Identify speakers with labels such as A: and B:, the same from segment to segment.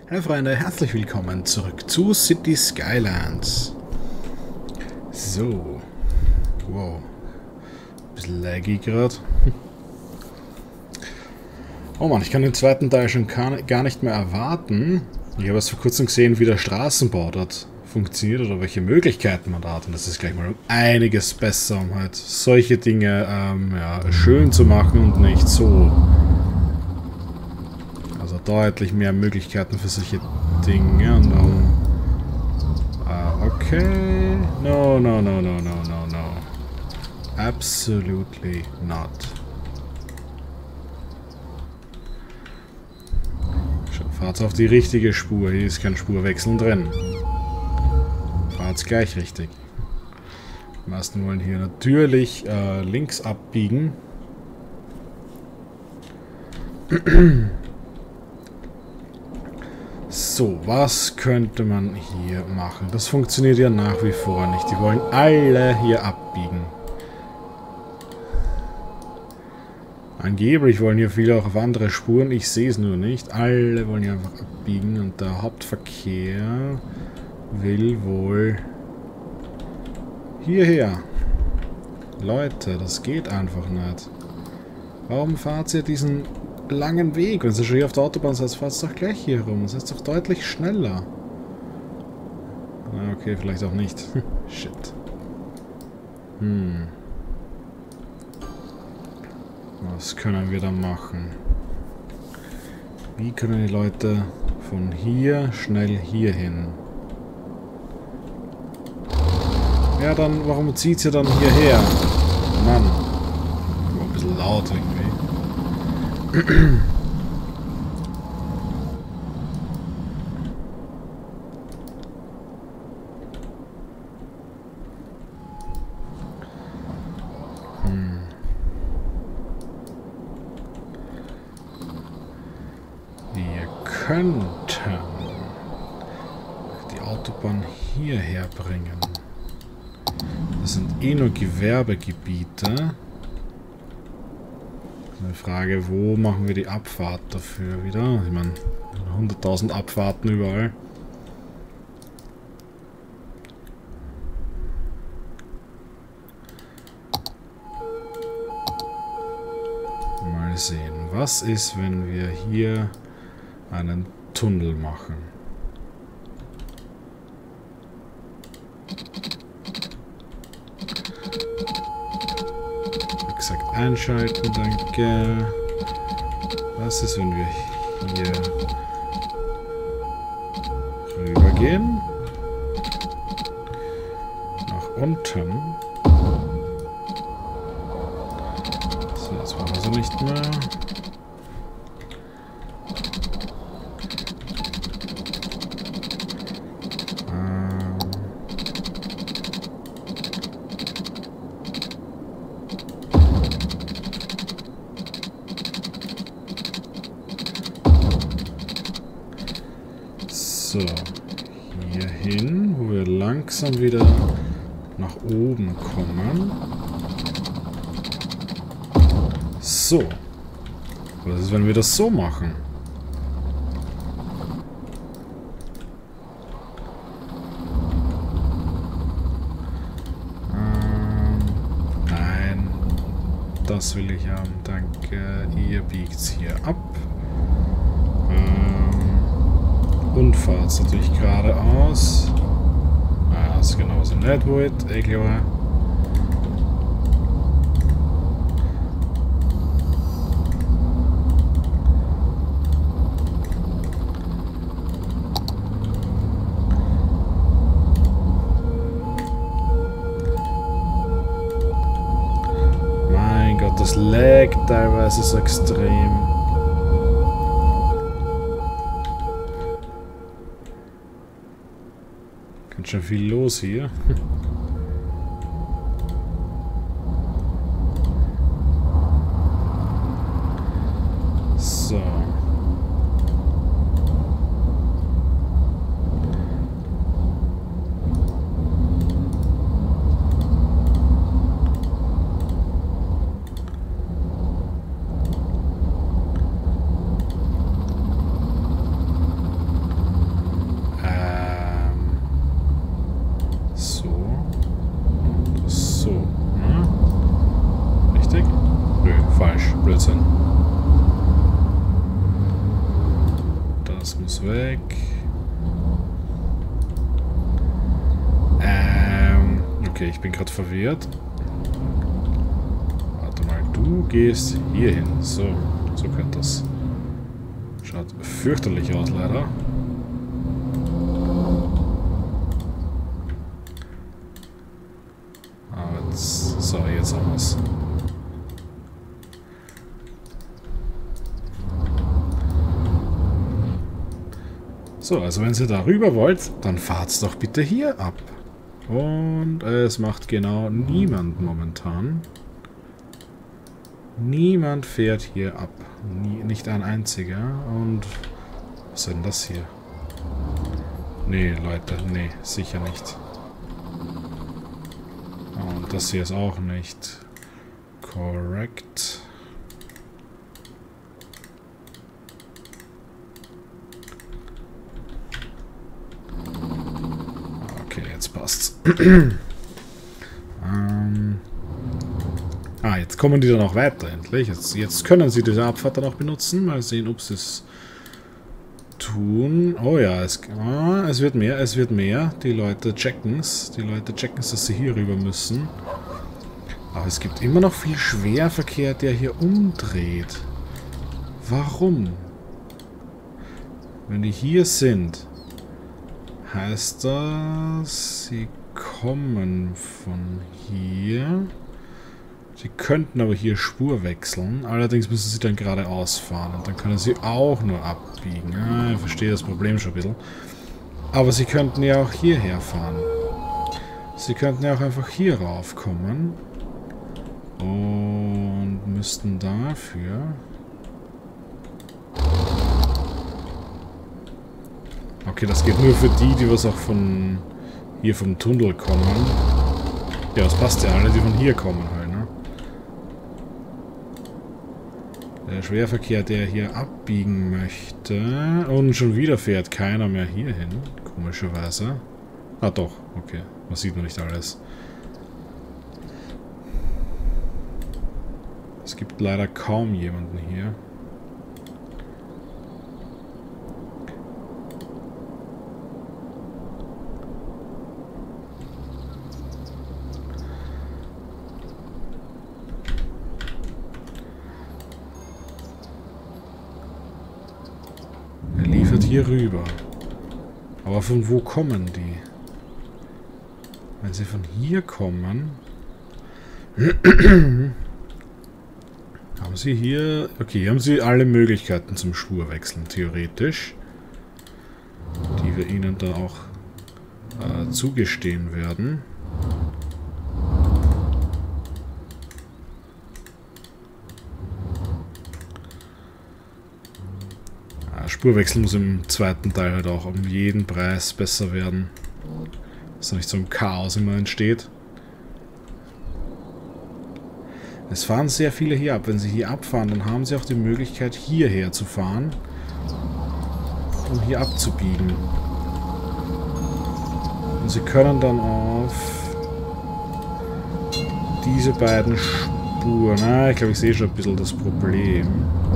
A: Hallo Freunde, herzlich willkommen zurück zu City Skylines. So. Wow. Bisschen laggy gerade. Oh Mann, ich kann den zweiten Teil schon gar nicht mehr erwarten. Ich habe erst vor kurzem gesehen, wie der Straßenbau dort funktioniert oder welche Möglichkeiten man da hat. Und das ist gleich mal um einiges besser, um halt solche Dinge ja, schön zu machen und nicht so. Also deutlich mehr Möglichkeiten für solche Dinge. Und okay. No, no, no, no, no, no, no. Absolutely not. Fahrt auf die richtige Spur. Hier ist kein Spurwechseln drin. Fahrt's gleich richtig. Die meisten wollen hier natürlich links abbiegen. So, was könnte man hier machen? Das funktioniert ja nach wie vor nicht. Die wollen alle hier abbiegen. Angeblich wollen hier viele auch auf andere Spuren. Ich sehe es nur nicht. Alle wollen hier einfach abbiegen. Und der Hauptverkehr will wohl hierher. Leute, das geht einfach nicht. Warum fahrt ihr diesen langen Weg? Wenn ihr schon hier auf der Autobahn seid, fahrt doch gleich hier rum. Das ist doch deutlich schneller. Ah, okay, vielleicht auch nicht. Shit. Was können wir da machen? Wie können die Leute von hier schnell hier hin? Ja, dann, warum zieht sie dann hierher? Mann. War ein bisschen laut irgendwie. Wir könnten die Autobahn hierher bringen. Das sind eh nur Gewerbegebiete. Eine Frage, wo machen wir die Abfahrt dafür wieder? Ich meine, 100.000 Abfahrten überall. Mal sehen, was ist, wenn wir hier einen Tunnel machen? Wie gesagt, einschalten, danke. Was ist, wenn wir hier rübergehen? Nach unten. So, das war also nicht mehr. So, hier hin, wo wir langsam wieder nach oben kommen. So. Was ist, wenn wir das so machen? Nein. Das will ich haben, danke. Ihr biegt's hier ab. Und fahrt es natürlich geradeaus. Ah, das ist genauso nicht wohl, klar. Mein Gott, das laggt teilweise so extrem. Schon viel los hier. So. Das muss weg. Okay, ich bin gerade verwirrt. Warte mal, du gehst hier hin. So könnte das. Schaut fürchterlich aus, leider. Aber jetzt, so, jetzt haben wir es. So, also wenn ihr da rüber wollt, dann fahrt's doch bitte hier ab. Und es macht genau niemand momentan. Niemand fährt hier ab. Nicht ein einziger. Und was ist denn das hier? Nee, Leute, nee, sicher nicht. Und das hier ist auch nicht korrekt. Jetzt passt's. Jetzt kommen die dann auch weiter, endlich. Jetzt können sie diese Abfahrt dann auch benutzen. Mal sehen, ob sie es tun. Oh ja, es wird mehr, es wird mehr. Die Leute checken's. Dass sie hier rüber müssen. Aber es gibt immer noch viel Schwerverkehr, der hier umdreht. Warum? Wenn die hier sind, heißt das, sie kommen von hier. Sie könnten aber hier Spur wechseln. Allerdings müssen sie dann geradeaus fahren. Und dann können sie auch nur abbiegen. Ja, ich verstehe das Problem schon ein bisschen. Aber sie könnten ja auch hierher fahren. Sie könnten ja auch einfach hier raufkommen. Und müssten dafür... Okay, das geht nur für die was auch von hier vom Tunnel kommen. Ja, das passt ja, alle, die von hier kommen halt, ne? Der Schwerverkehr, der hier abbiegen möchte. Und schon wieder fährt keiner mehr hier hin, komischerweise. Ah doch, okay. Man sieht noch nicht alles. Es gibt leider kaum jemanden hier. Hier rüber. Aber von wo kommen die? Wenn sie von hier kommen... haben sie hier... Okay, hier haben sie alle Möglichkeiten zum Spurwechseln, theoretisch. Die wir ihnen dann auch zugestehen werden. Spurwechsel muss im zweiten Teil halt auch um jeden Preis besser werden. Dass da nicht so ein Chaos immer entsteht. Es fahren sehr viele hier ab. Wenn sie hier abfahren, dann haben sie auch die Möglichkeit, hierher zu fahren. Um hier abzubiegen. Und sie können dann auf diese beiden Spuren... ich glaube, ich sehe schon ein bisschen das Problem.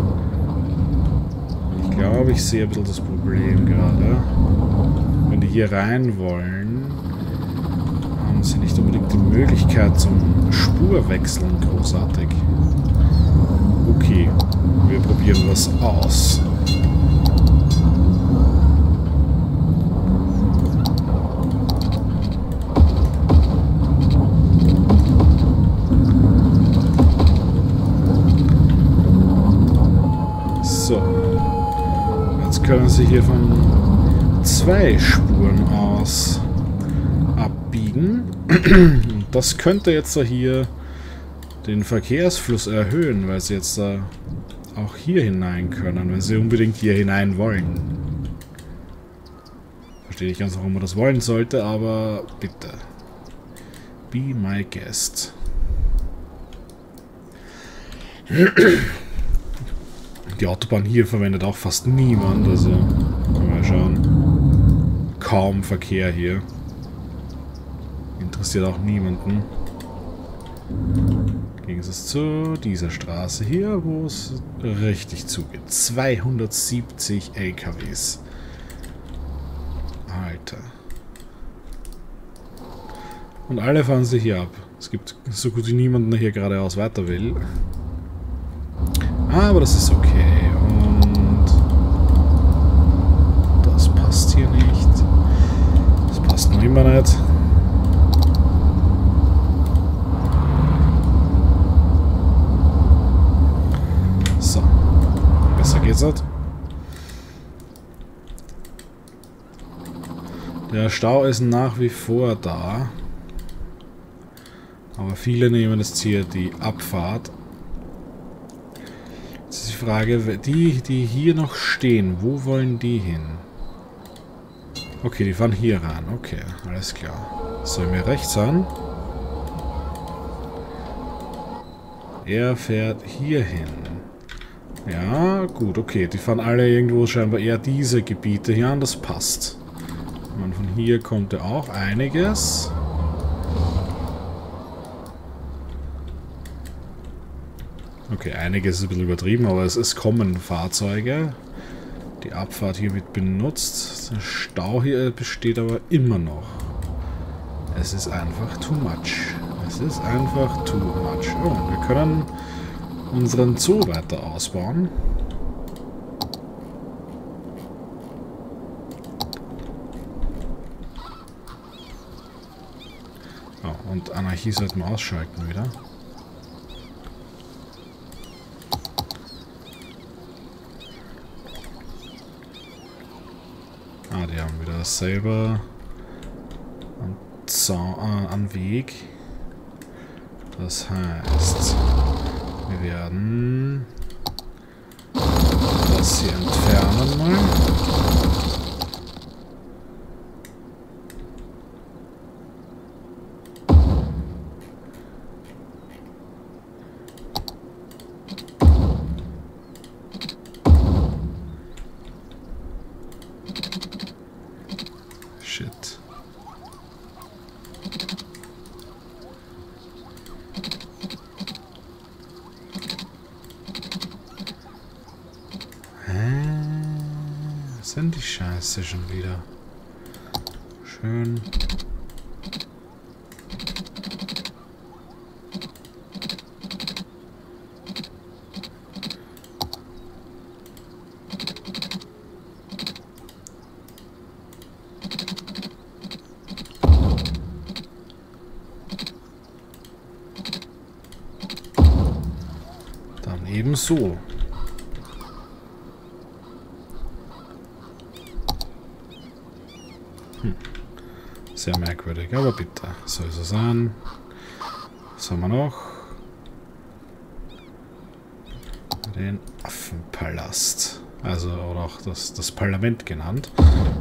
A: Ich glaube, ich sehe ein bisschen das Problem gerade. Wenn die hier rein wollen, haben sie nicht unbedingt die Möglichkeit zum Spurwechseln großartig. Okay, wir probieren was aus. So. Jetzt können sie hier von 2 Spuren aus abbiegen. Und das könnte jetzt hier den Verkehrsfluss erhöhen, weil sie jetzt auch hier hinein können, wenn sie unbedingt hier hinein wollen. Verstehe nicht ganz, warum man das wollen sollte, aber bitte. Be my guest. Die Autobahn hier verwendet auch fast niemand, also mal schauen. Kaum Verkehr hier. Interessiert auch niemanden. Gegensatz zu dieser Straße hier, wo es richtig zugeht. 270 LKWs. Alter. Und alle fahren sich hier ab. Es gibt so gut wie niemanden, der hier geradeaus weiter will. Aber das ist okay. Und das passt hier nicht. Das passt noch immer nicht. So. Besser geht's halt. Der Stau ist nach wie vor da. Aber viele nehmen jetzt hier die Abfahrt. Jetzt ist die Frage, die hier noch stehen, wo wollen die hin? Okay, die fahren hier ran. Okay, alles klar. Soll mir rechts an? Er fährt hier hin. Ja, gut, okay. Die fahren alle irgendwo scheinbar eher diese Gebiete hier an. Das passt. Und von hier kommt ja auch einiges. Okay, einiges ist ein bisschen übertrieben, aber es kommen Fahrzeuge. Die Abfahrt hier wird benutzt. Der Stau hier besteht aber immer noch. Es ist einfach too much. Es ist einfach too much. Oh, wir können unseren Zoo weiter ausbauen. Oh, und Anarchie sollten wir ausschalten wieder. Ah, die haben wieder selber am Weg. Das heißt, wir werden das hier entfernen mal. Shit. Was sind die Scheiße schon wieder? Schön. Dann ebenso. Sehr merkwürdig, aber bitte. Soll so sein. Was haben wir noch? Den Affenpalast. Also, oder auch das Parlament genannt.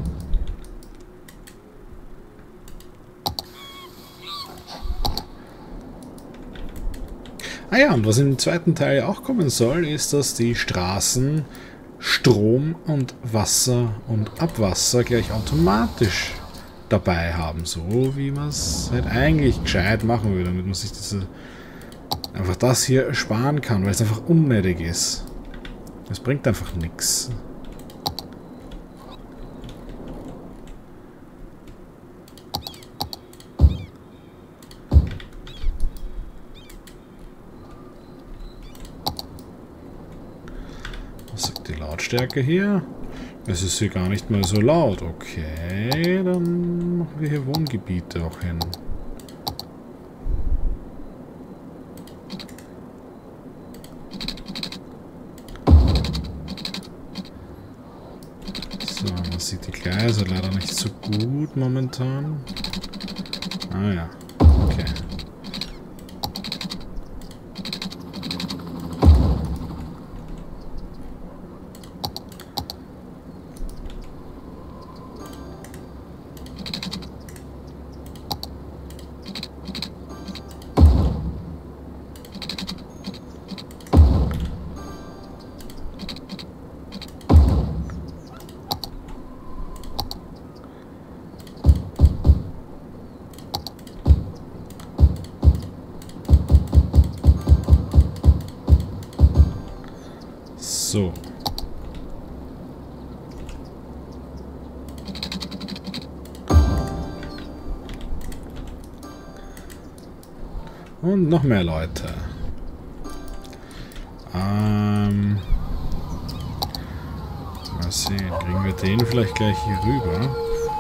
A: Ah ja, und was im zweiten Teil auch kommen soll, ist, dass die Straßen Strom und Wasser und Abwasser gleich automatisch dabei haben, so wie man es halt eigentlich gescheit machen würde, damit man sich einfach das hier sparen kann, weil es einfach unnötig ist. Es bringt einfach nichts. Was sagt die Lautstärke hier? Es ist hier gar nicht mehr so laut. Okay, dann machen wir hier Wohngebiete auch hin. So, man sieht die Gleise leider nicht so gut momentan. Ah ja, okay. Und noch mehr Leute. Mal sehen, kriegen wir den vielleicht gleich hier rüber?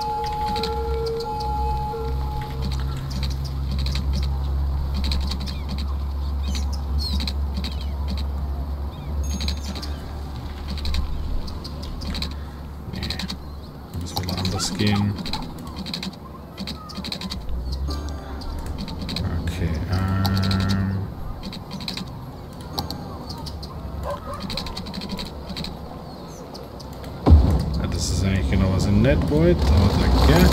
A: Nee, muss wohl anders gehen. Okay, ja, das ist eigentlich genau was ich nicht wollte, aber danke.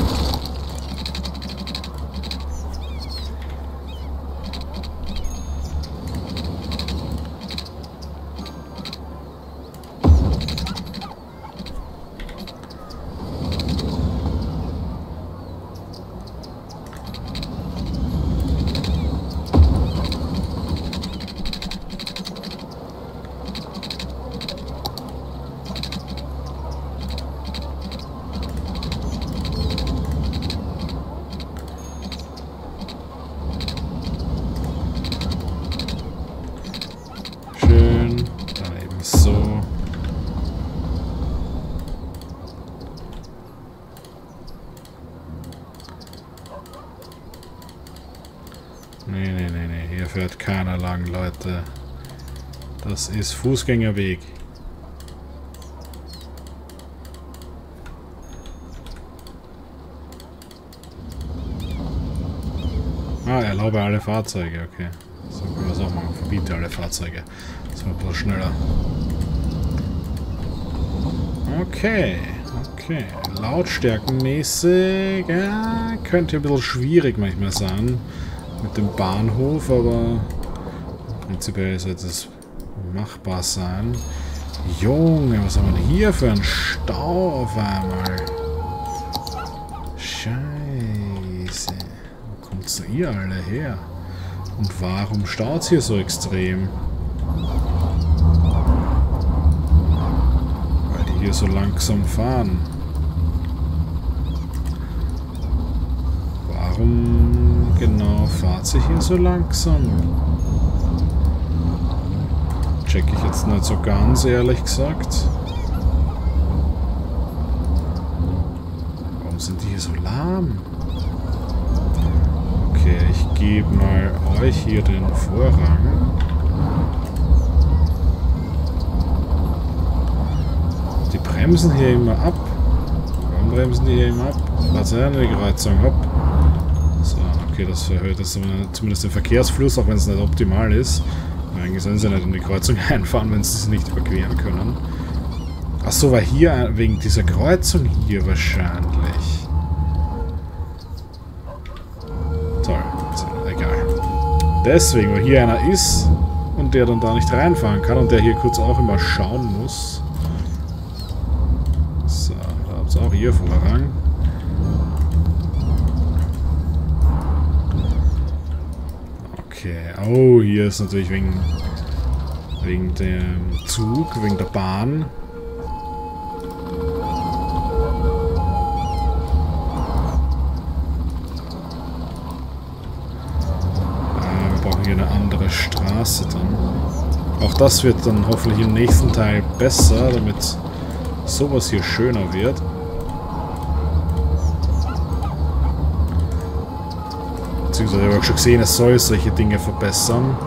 A: Schön, dann eben so. Nee, hier fährt keiner lang, Leute. Das ist Fußgängerweg. Ah, erlaube alle Fahrzeuge, okay. So können wir das auch machen. Verbiete alle Fahrzeuge. Das war ein bisschen schneller. Okay, okay. Lautstärkenmäßig könnte ein bisschen schwierig manchmal sein mit dem Bahnhof, aber prinzipiell sollte es machbar sein. Junge, was haben wir denn hier für einen Stau auf einmal? Scheiße. Wo kommt's denn ihr alle her? Und warum staut es hier so extrem? Weil die hier so langsam fahren. Warum genau fahrt sie hier so langsam? Check ich jetzt nicht so ganz, ehrlich gesagt. Warum sind die hier so lahm? Okay, ich gebe mal euch hier den Vorrang. Die bremsen hier immer ab. Warum bremsen die hier immer ab? Warte, eine Kreuzung, hopp. So, okay, das erhöht das zumindest den Verkehrsfluss, auch wenn es nicht optimal ist. Eigentlich sollen sie nicht in die Kreuzung einfahren, wenn sie nicht überqueren können. Achso, weil hier, wegen dieser Kreuzung hier wahrscheinlich. Toll, egal. Deswegen, weil hier einer ist und der dann da nicht reinfahren kann und der hier kurz auch immer schauen muss. So, da habt ihr auch hier Vorrang. Okay, oh, hier ist natürlich wegen dem Zug, wegen der Bahn. Wir brauchen hier eine andere Straße dann. Auch das wird dann hoffentlich im nächsten Teil besser, damit sowas hier schöner wird. Beziehungsweise ich habe auch schon gesehen, es soll solche Dinge verbessern.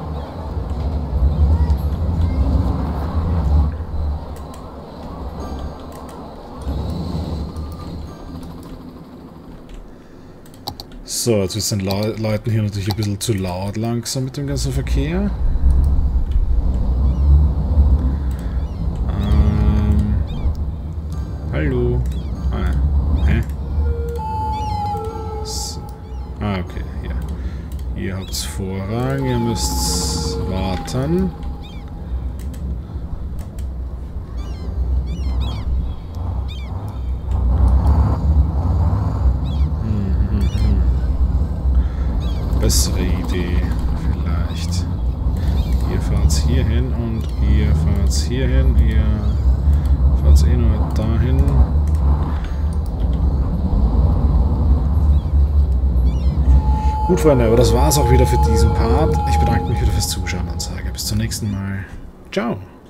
A: So, jetzt ist den Leuten hier natürlich ein bisschen zu laut langsam mit dem ganzen Verkehr. Hallo. Hä? So. Okay, hier. Ihr habt Vorrang, ihr müsst warten. Bessere Idee, vielleicht. Ihr fahrt hier hin und ihr fahrt hier hin. Ihr fahrt eh nur dahin. Gut, Freunde, aber das war's auch wieder für diesen Part. Ich bedanke mich wieder fürs Zuschauen und sage bis zum nächsten Mal. Ciao.